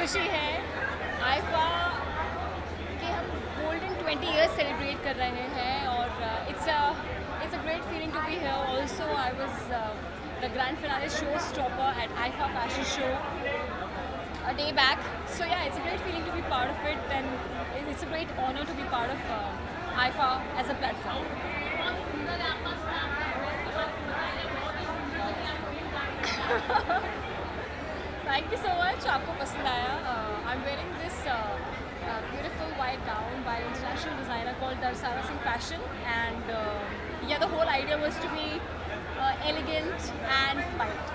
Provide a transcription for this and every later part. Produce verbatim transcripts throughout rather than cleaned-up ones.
खुशी है आईफा के हम गोल्डन ट्वेंटी इयर्स सेलिब्रेट कर रहे हैं और it's a it's a great feeling to be here also I was the grand finale show stopper at IIFA fashion show a day back, so yeah, it's a great feeling to be part of it and it's a great honor to be part of uh, IIFA as a platform. Thank you so much. आपको पसंद आया? uh, I'm wearing this uh, uh, beautiful white gown by an international designer called Darsara Singh Fashion, and uh, yeah, the whole idea was to be uh, elegant and white.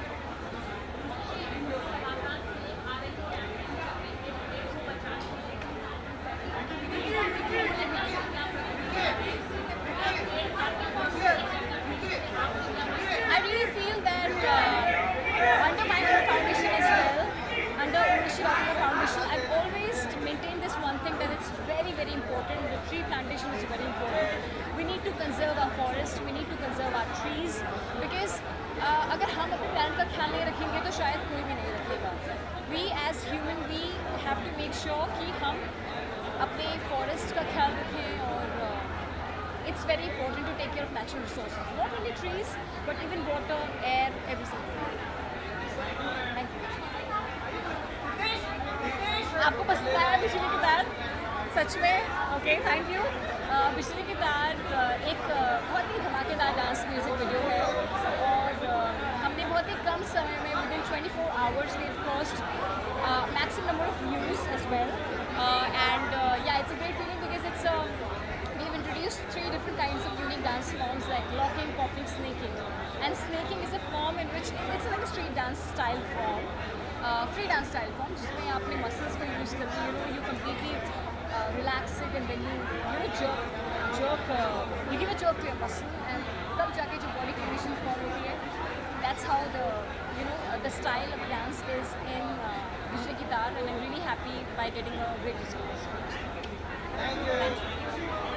I really feel that uh, under my own foundation as well, under Urvashi Foundation, I've always maintained this one thing, that it's very very important. The tree plantation is very important. We need to conserve our forest, we need to conserve our trees, because uh, अगर हम अपने planet का ख्याल नहीं रखेंगे तो शायद कोई भी नहीं रखेगा. We as human, we have to make sure कि हम अपने forest का ख्याल रखें और uh, it's very important to take care of natural resources. Not only trees, but even water, air, everything. Thank you. आपको पसंद आया बिजली की तार? सच में? Okay, thank you. बिजली की तार एक बहुत ही धमाकेदार डांस म्यूजिक वीडियो है और हमने बहुत ही कम समय में within twenty four hours we have crossed maximum number of views as well and yeah it's a great feeling because it's we've introduced three different kinds of unique dance forms like locking, popping, snaking. And snaking is a form in which it's like a street dance style form, uh, free dance style form, जिसमें आप अपने muscles को use करके you know you completely uh, relax it and then you you know jerk jerk uh, you give a jerk to your muscle and तब जाके जो body condition form होती है. That's how the you know uh, the style of dance is in uh, Bijli Ki Taar, and I'm really happy by getting a great response. Thank you. Thank you.